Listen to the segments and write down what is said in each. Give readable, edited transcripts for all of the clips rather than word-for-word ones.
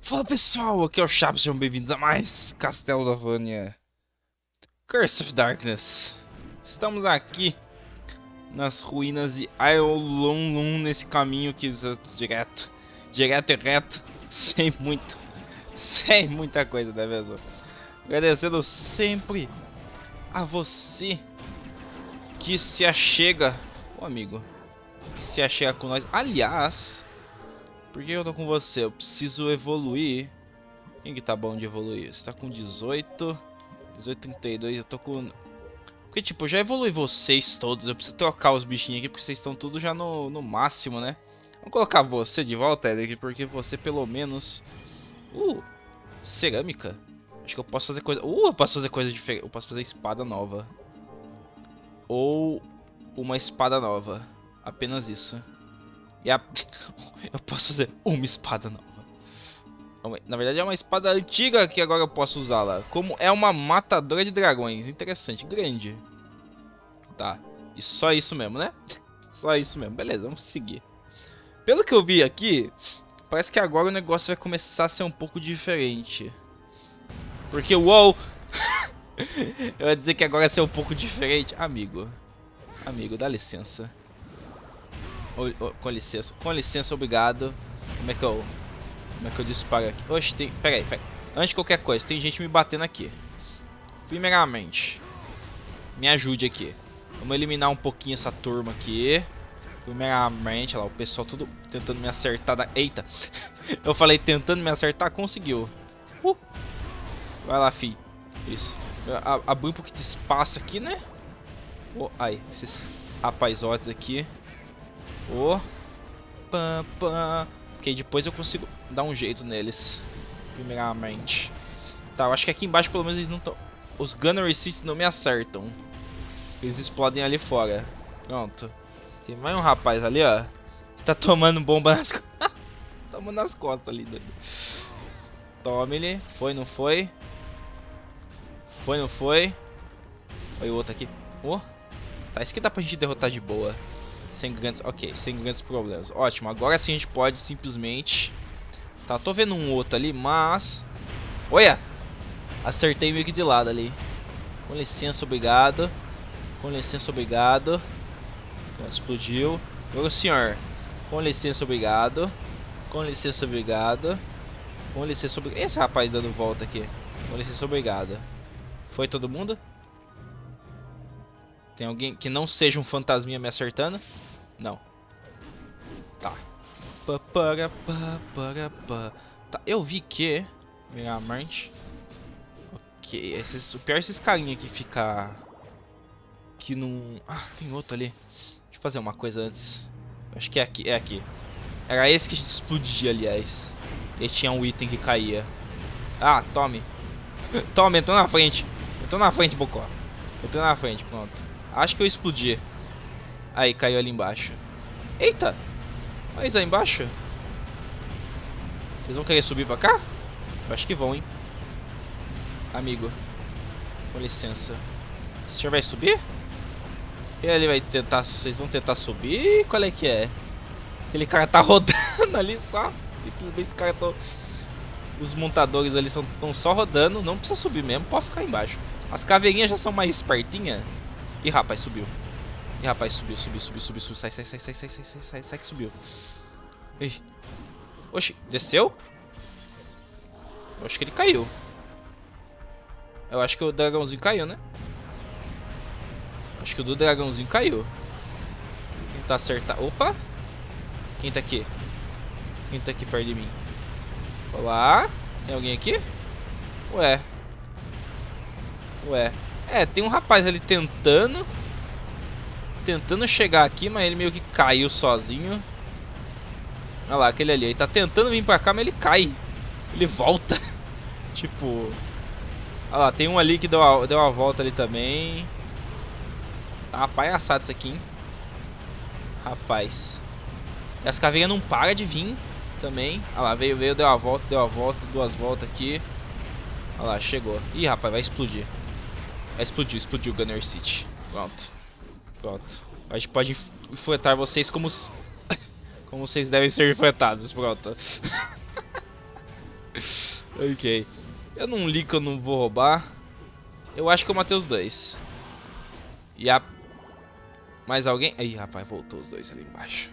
Fala pessoal, aqui é o Chaps, sejam bem-vindos a mais Castlevania Curse of Darkness. Estamos aqui nas ruínas de Aolonlon, nesse caminho que direto e reto, sem muita coisa, né mesmo? Agradecendo sempre a você que se achega, amigo, que se achega com nós. Aliás, por que eu tô com você? Eu preciso evoluir. Quem que tá bom de evoluir? Você tá com 18, 32, eu tô com... Porque tipo, eu já evolui vocês todos, eu preciso trocar os bichinhos aqui, porque vocês estão tudo já no máximo, né? Vamos colocar você de volta, Eric, porque você pelo menos... cerâmica? Acho que eu posso fazer coisa... eu posso fazer coisa diferente, eu posso fazer espada nova. Ou uma espada nova, apenas isso. E eu posso fazer uma espada nova. Na verdade é uma espada antiga que agora eu posso usá-la. Como é uma matadora de dragões. Interessante, grande. Tá, e só isso mesmo, né? Só isso mesmo, beleza, vamos seguir. Pelo que eu vi aqui, parece que agora o negócio vai começar a ser um pouco diferente. Porque, uou! Eu ia dizer que agora vai ser um pouco diferente. Amigo, dá licença. Com licença, obrigado. Como é que eu disparo aqui? Oxe, tem... Pera aí. Antes de qualquer coisa, tem gente me batendo aqui. Primeiramente, me ajude aqui. Vamos eliminar um pouquinho essa turma aqui. Primeiramente, olha lá, o pessoal tudo tentando me acertar. Eita, eu falei tentando me acertar, conseguiu. Vai lá, fi. Isso. Abrir um pouquinho de espaço aqui, né? Aí, esses rapaizotes aqui. Porque depois eu consigo dar um jeito neles. Primeiramente. Tá, eu acho que aqui embaixo pelo menos eles não estão... Os Gunnery Seats não me acertam. Eles explodem ali fora. Pronto. Tem mais um rapaz ali, ó, que tá tomando bomba nas costas. Tomando nas costas ali, doido. Tome ele. Foi, não foi? Foi, não foi? Olha o outro aqui. Tá, esse aqui dá pra gente derrotar de boa. Sem grandes problemas. Ótimo, agora sim a gente pode simplesmente... Tá, tô vendo um outro ali, mas... Olha! Acertei meio que de lado ali. Com licença, obrigado. Com licença, obrigado. Pronto, explodiu. Agora o senhor. Com licença, obrigado. Com licença, obrigado. Com licença, obrigado. Esse rapaz dando volta aqui. Com licença, obrigado. Foi todo mundo? Tem alguém que não seja um fantasminha me acertando? Não. Tá. Tá, eu vi que... Primeiramente... Ok, o pior é esses carinha que fica... Que não... Ah, tem outro ali. Deixa eu fazer uma coisa antes. Acho que é aqui, Era esse que a gente explodia, aliás. E tinha um item que caía. Ah, tome. Tome, entrou na frente. Entrou na frente, Bocó. Entrou na frente, pronto. Acho que eu explodi. Aí, caiu ali embaixo. Eita! Olha isso aí embaixo. Eles vão querer subir pra cá? Eu acho que vão, hein. Amigo, com licença. O senhor vai subir? Ele vai tentar... Vocês vão tentar subir? Qual é que é? Aquele cara tá rodando ali só. Esse cara tá... Os montadores ali estão só rodando. Não precisa subir mesmo, pode ficar embaixo. As caveirinhas já são mais espertinhas. Ih, rapaz, subiu. Ih, rapaz, subiu. Sai que subiu. Ih. Oxi, desceu? Eu acho que ele caiu. Eu acho que o dragãozinho caiu, né? Acho que o do dragãozinho caiu. Vou tentar acertar. Opa! Quem tá aqui? Quem tá aqui perto de mim? Olá? Tem alguém aqui? Ué. É, tem um rapaz ali tentando chegar aqui, mas ele meio que caiu sozinho. Olha lá, aquele ali. Ele tá tentando vir pra cá, mas ele cai. Ele volta. Tipo... Olha lá, tem um ali que deu uma volta ali também. Tá uma palhaçada isso aqui, hein? Rapaz. E as caveiras não param de vir também. Olha lá, veio, deu uma volta, duas voltas aqui. Olha lá, chegou. Ih, rapaz, vai explodir. Explodiu o Gunner City. Pronto. A gente pode enfrentar vocês como vocês devem ser enfrentados. Pronto. Ok. Eu não li que eu não vou roubar. Eu acho que eu matei os dois. E a... Mais alguém? Ih, rapaz, voltou os dois ali embaixo.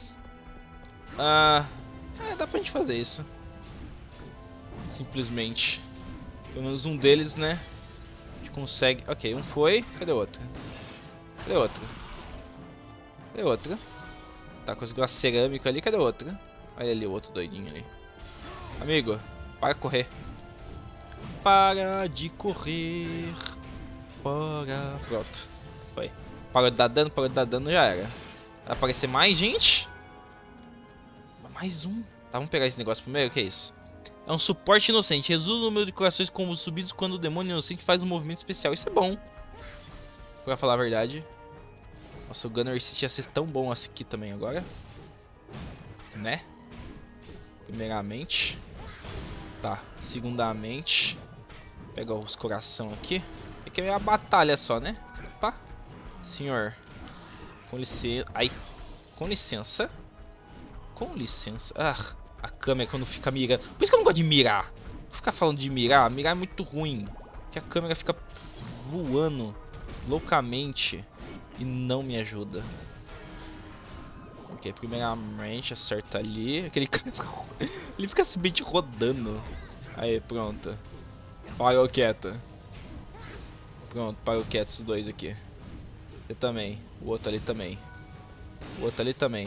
Dá pra gente fazer isso. Simplesmente. Pelo menos um deles, né? A gente consegue... Ok, um foi. Cadê o outro? Cadê o outro? Cadê o outro? Tá, conseguiu a cerâmica ali. Cadê o outro? Olha ali o outro doidinho ali. Amigo, para de correr. Para de correr. Para. Pronto. Foi. Parou de dar dano, já era. Vai aparecer mais gente? Mais um. Tá, vamos pegar esse negócio primeiro. O que é isso? É um suporte inocente. Reduz o número de corações como subidos quando o demônio inocente faz um movimento especial. Isso é bom. Pra falar a verdade. Nossa, o Gunner City ia ser tão bom assim aqui também agora. Né? Primeiramente. Tá. Segundamente. Pegar os coração aqui. Aqui é a batalha só, né? Opa. Senhor. Com licença. Ai. Com licença. Com licença. Ah, a câmera quando fica mirando. Por isso que eu não gosto de mirar. Vou ficar falando de mirar. Mirar é muito ruim. Porque a câmera fica voando loucamente. E não me ajuda. Ok, primeiramente acerta ali. Aquele cara ele fica simplesmente rodando. Aí, pronto. Parou quieto. Pronto, parou quieto esses dois aqui. Você também. O outro ali também. O outro ali também.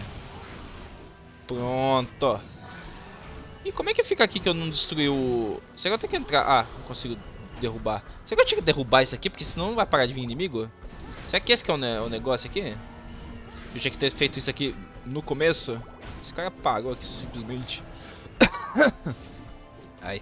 Pronto. E como é que fica aqui que eu não destruí o... Será que eu tenho que entrar... Ah, não consigo derrubar. Será que eu tinha que derrubar isso aqui? Porque senão não vai parar de vir inimigo? Será que esse que é o negócio aqui? Eu tinha que ter feito isso aqui no começo. Esse cara apagou aqui simplesmente. Ai.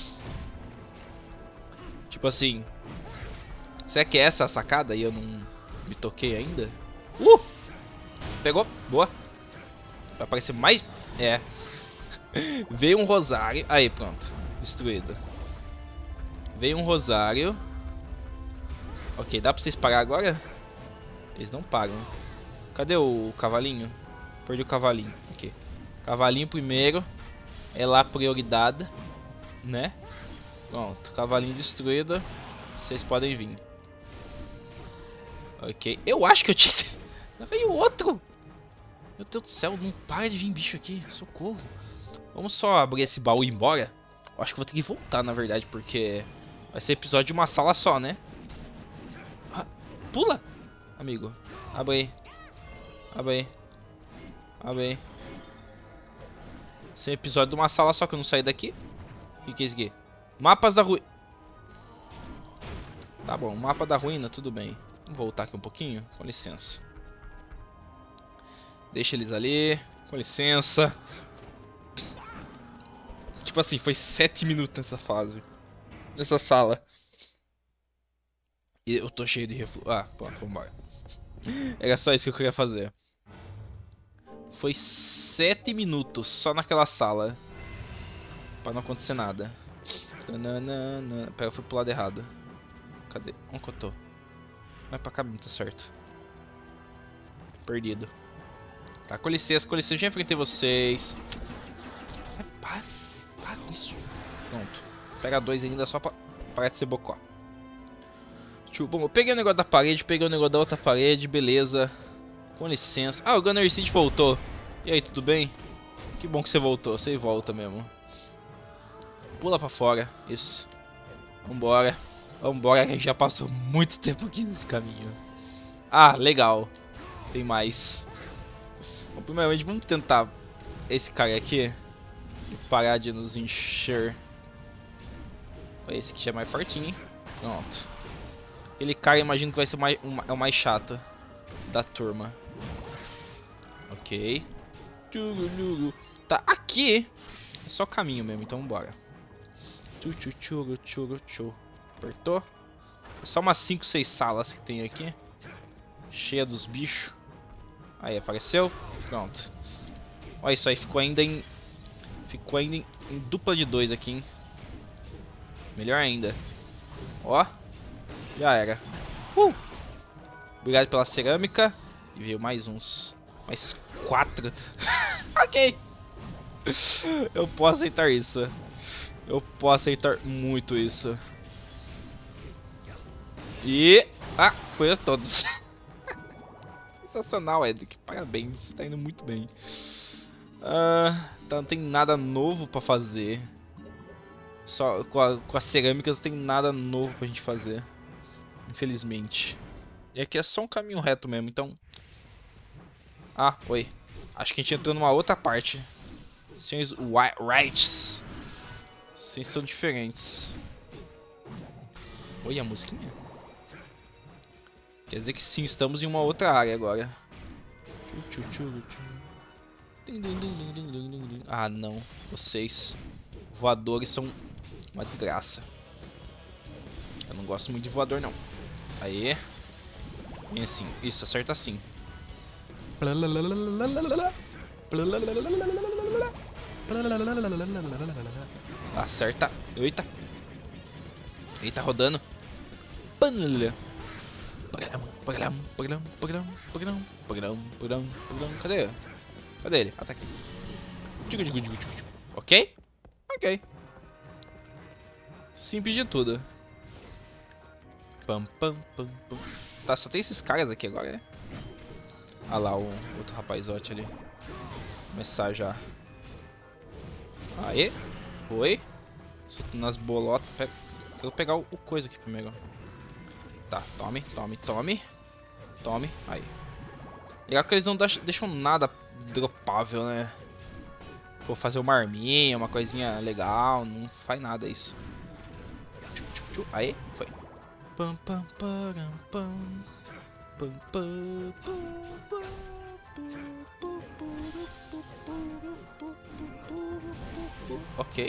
Tipo assim... Será que é essa a sacada e eu não me toquei ainda? Pegou. Boa. Vai aparecer mais... É. Veio um rosário. Aí, pronto. Destruído. Veio um rosário. Ok, dá pra vocês parar agora? Eles não pagam. Cadê o cavalinho? Perdi o cavalinho. Aqui. Cavalinho primeiro. É lá a prioridade. Né? Pronto. Cavalinho destruído. Vocês podem vir. Ok. Eu acho que eu tinha... Lá veio outro. Meu Deus do céu. Não para de vir bicho aqui. Socorro. Vamos só abrir esse baú e ir embora. Eu acho que vou ter que voltar, na verdade. Porque vai ser episódio de uma sala só, né? Ah, pula. Amigo. Abre aí. Abre aí. Abre aí. Esse é episódio de uma sala só que eu não saí daqui. O que é isso aqui? Mapas da ruína. Tá bom, mapa da ruína, tudo bem. Vamos voltar aqui um pouquinho. Com licença. Deixa eles ali. Com licença. Tipo assim, foi 7 minutos nessa fase. Nessa sala. E eu tô cheio de refluxo. Ah, pronto, vambora. Era só isso que eu queria fazer. Foi 7 minutos só naquela sala. Pra não acontecer nada. Pera, eu fui pro lado errado. Cadê? Onde que eu tô? Vai pra cá, não tá certo. Perdido. Tá, com licença, eu já enfrentei vocês. Para com isso. Pronto. Pega dois ainda só pra parar de ser bocó. Bom, eu peguei o negócio da parede, peguei o negócio da outra parede, beleza. Com licença. Ah, o Gunner City voltou. E aí, tudo bem? Que bom que você voltou, você volta mesmo. Pula pra fora, isso. Vambora. Vambora, que a gente já passou muito tempo aqui nesse caminho. Ah, legal. Tem mais. Bom, primeiramente, vamos tentar esse cara aqui. E parar de nos encher. Esse aqui já é mais fortinho, hein? Pronto. Aquele cara, imagino que vai ser é o mais chato da turma. Ok. Tá, aqui é só caminho mesmo, então vambora. Apertou. É só umas 5, 6 salas que tem aqui. Cheia dos bichos. Aí, apareceu. Pronto. Olha isso aí, ficou ainda em dupla de 2 aqui, hein. Melhor ainda. Ó. Já era. Obrigado pela cerâmica. E veio mais uns. Mais 4. Ok. Eu posso aceitar isso. Eu posso aceitar muito isso. E... Ah, foi a todos. Sensacional, Edric. Parabéns, tá indo muito bem. Tá, não tem nada novo pra fazer. Só com as cerâmicas não tem nada novo pra gente fazer. Infelizmente. E aqui é só um caminho reto mesmo, então... Ah, oi. Acho que a gente entrou numa outra parte. Senhores Rights. Vocês são diferentes. Oi, a musiquinha. Quer dizer que sim, estamos em uma outra área agora. Ah, não. Vocês voadores são uma desgraça. Eu não gosto muito de voador, não. Aê. Vem assim. Isso, acerta assim. Acerta. Eita. Eita, rodando. Cadê? Cadê ele? Ah, tá aqui. Ok? Ok. Simples de tudo. Tá, só tem esses caras aqui agora, né? Ah lá, o outro rapazote ali. Começar já. Aê. Foi. Soltando as bolotas. Eu vou pegar o coisa aqui primeiro. Tá, tome. Tome. Aí. Legal que eles não deixam nada dropável, né? Vou fazer uma arminha, uma coisinha legal. Não faz nada isso. Aí, foi. Ok.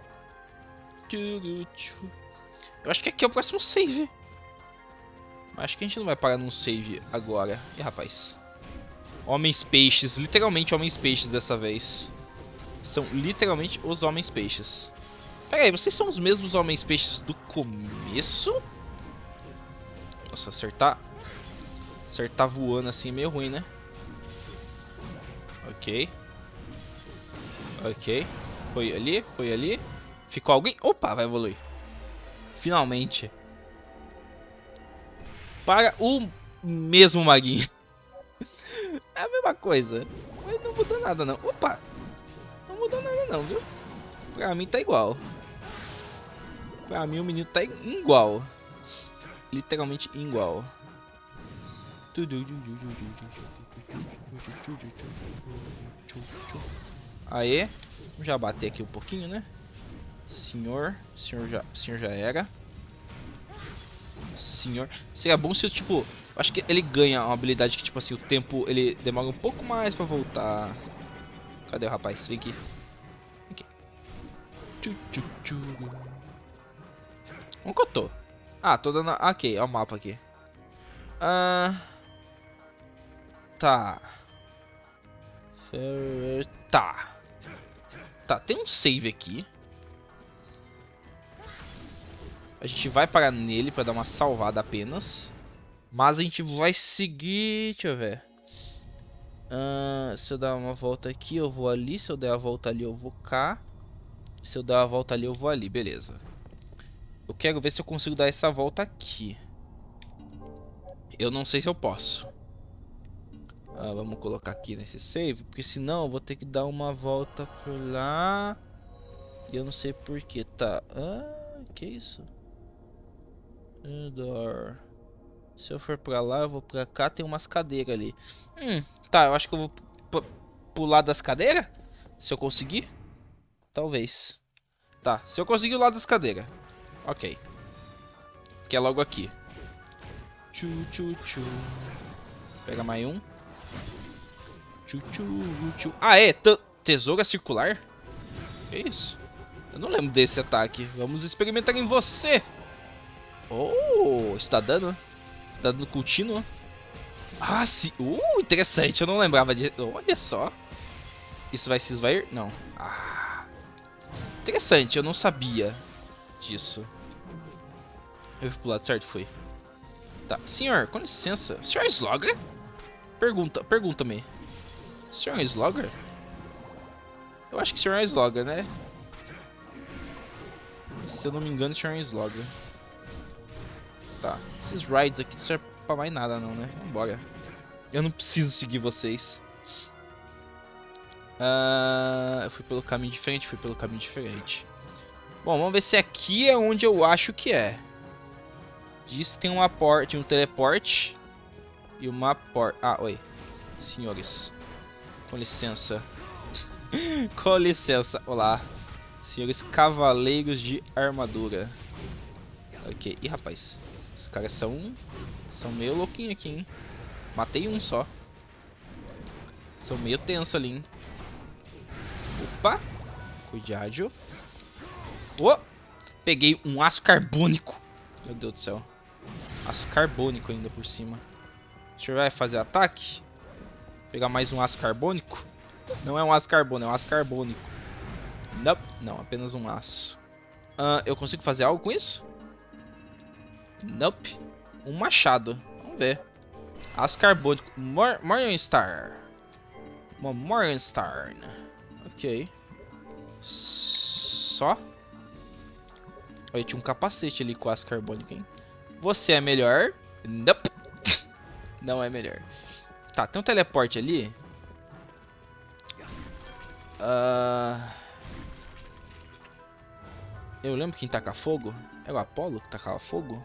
Eu acho que aqui é o próximo save. Mas acho que a gente não vai parar num save agora. Ih, rapaz. Homens peixes. Literalmente homens peixes dessa vez. São literalmente os homens peixes. Pera aí, vocês são os mesmos homens peixes do começo? Nossa, acertar voando assim é meio ruim, né? Ok. Ok. Foi ali. Ficou alguém? Opa, vai evoluir. Finalmente. Para o mesmo maguinho. É a mesma coisa. Mas não mudou nada, não. Opa! Não mudou nada, não, viu? Pra mim tá igual. Pra mim o menino tá igual. Literalmente igual. Aê. Vamos já bater aqui um pouquinho, né? Senhor já era. Senhor. Seria bom se eu, tipo... Acho que ele ganha uma habilidade que, tipo assim, o tempo... Ele demora um pouco mais pra voltar. Cadê o rapaz? Vem aqui. Vem aqui. Onde que eu tô? Ah, tô dando... Ok, é o mapa aqui. Tá. Tá, tem um save aqui. A gente vai parar nele pra dar uma salvada apenas. Mas a gente vai seguir... Deixa eu ver. Se eu dar uma volta aqui, eu vou ali. Se eu der a volta ali, eu vou cá. Se eu dar a volta ali, eu vou ali. Beleza. Eu quero ver se eu consigo dar essa volta aqui. Eu não sei se eu posso. Vamos colocar aqui nesse save. Porque senão eu vou ter que dar uma volta por lá. E eu não sei porquê. Tá. Que isso? Se eu for pra lá, eu vou pra cá. Tem umas cadeiras ali. Tá, eu acho que eu vou pular das cadeiras. Se eu conseguir. Talvez. Tá, se eu conseguir o lado das cadeiras. Ok. Que é logo aqui. Pega mais um. Ah, é? Tesoura circular? Que isso? Eu não lembro desse ataque. Vamos experimentar em você. Oh, isso tá dando? Tá dando contínuo? Ah, sim. Interessante. Eu não lembrava de... Olha só. Isso vai se esvair? Não. Interessante. Eu não sabia disso. Eu fui pro lado certo? Fui. Tá. Senhor, com licença. Senhor Slogger? Pergunta-me. Senhor Slogger? Eu acho que o senhor é Slogger, né? Se eu não me engano, Sharon Slogger. Tá. Esses rides aqui não servem pra mais nada não, né? Vambora. Eu não preciso seguir vocês. Eu fui pelo caminho diferente, Bom, vamos ver se aqui é onde eu acho que é. Diz que tem uma porta, um teleporte. E uma porta... Ah, oi. Senhores. Com licença. Com licença. Olá. Senhores cavaleiros de armadura. Ok. Ih, rapaz. Os caras são meio louquinhos aqui, hein. Matei um só. São meio tenso ali, hein. Opa. Cuidado. Oh! Peguei um aço carbônico. Meu Deus do céu. Aço carbônico ainda por cima. O senhor vai fazer ataque? Pegar mais um aço carbônico? Não é um aço carbônico, é um aço carbônico. Nope. Não, apenas um aço. Eu consigo fazer algo com isso? Nope. Um machado. Vamos ver. Aço carbônico. Morningstar. Uma Morningstar. Ok. Só. Olha, tinha um capacete ali com aço carbônico, hein? Você é melhor? Nope. Não é melhor. Tá, tem um teleporte ali. Eu lembro quem taca fogo. É o Apollo que tacava fogo?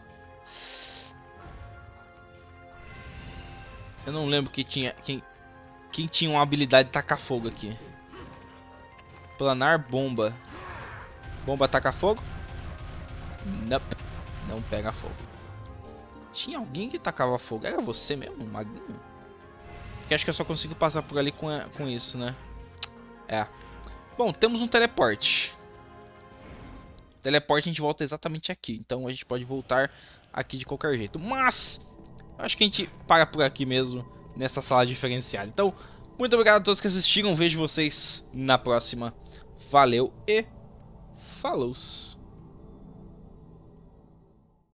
Eu não lembro que tinha... Quem tinha uma habilidade de tacar fogo aqui. Planar bomba. Bomba taca fogo? Nope. Não pega fogo. Tinha alguém que tacava fogo. Era você mesmo, maguinho? Porque acho que eu só consigo passar por ali com isso, né? É. Bom, temos um teleporte. Teleporte a gente volta exatamente aqui. Então a gente pode voltar aqui de qualquer jeito. Mas acho que a gente para por aqui mesmo, nessa sala diferenciada. Então, muito obrigado a todos que assistiram. Vejo vocês na próxima. Valeu e falou!